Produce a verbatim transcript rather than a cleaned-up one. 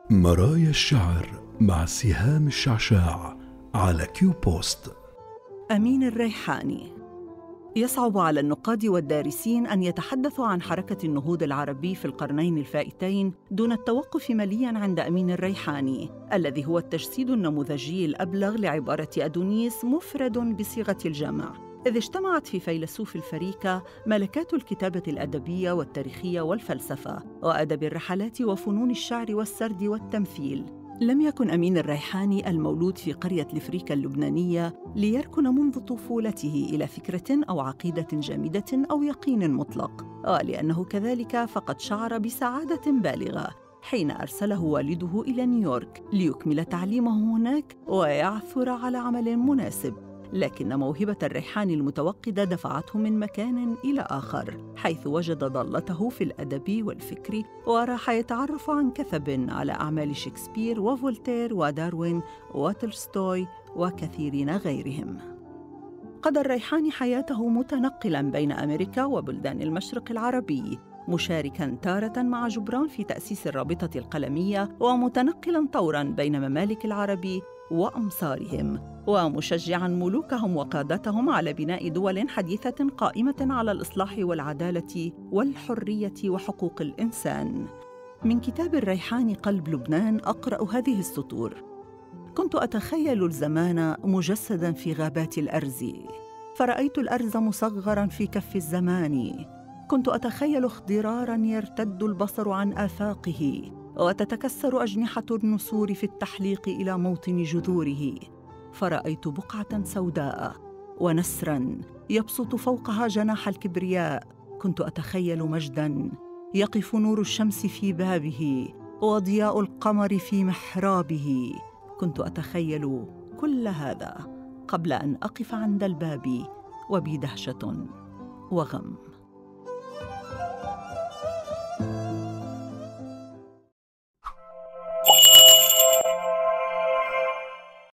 مرايا الشعر مع سهام الشعشاع على كيو بوست. أمين الريحاني. يصعب على النقاد والدارسين أن يتحدثوا عن حركة النهوض العربي في القرنين الفائتين دون التوقف ملياً عند أمين الريحاني، الذي هو التجسيد النموذجي الأبلغ لعبارة أدونيس مفرد بصيغة الجمع، إذ اجتمعت في فيلسوف الفريكة ملكات الكتابة الأدبية والتاريخية والفلسفة وأدب الرحلات وفنون الشعر والسرد والتمثيل. لم يكن أمين الريحاني المولود في قرية الفريكة اللبنانية ليركن منذ طفولته إلى فكرة أو عقيدة جامدة أو يقين مطلق، ولأنه كذلك فقد شعر بسعادة بالغة حين أرسله والده إلى نيويورك ليكمل تعليمه هناك ويعثر على عمل مناسب. لكن موهبة الريحاني المتوقدة دفعته من مكان إلى آخر، حيث وجد ضالته في الأدب والفكر، وراح يتعرف عن كثب على أعمال شكسبير وفولتير وداروين وتولستوي وكثيرين غيرهم. قضى الريحاني حياته متنقلاً بين أمريكا وبلدان المشرق العربي، مشاركاً تارة مع جبران في تأسيس الرابطة القلمية، ومتنقلاً طوراً بين ممالك العرب وأمصارهم، ومشجعاً ملوكهم وقادتهم على بناء دول حديثة قائمة على الإصلاح والعدالة والحرية وحقوق الإنسان. من كتاب الريحاني قلب لبنان أقرأ هذه السطور: كنت أتخيل الزمان مجسداً في غابات الأرز، فرأيت الأرز مصغراً في كف الزمان. كنت أتخيل اخضراراً يرتد البصر عن آفاقه، وتتكسر أجنحة النسور في التحليق إلى موطن جذوره، فرأيت بقعة سوداء ونسراً يبسط فوقها جناح الكبرياء. كنت أتخيل مجداً يقف نور الشمس في بابه وضياء القمر في محرابه. كنت أتخيل كل هذا قبل أن أقف عند الباب وبي دهشة وغم.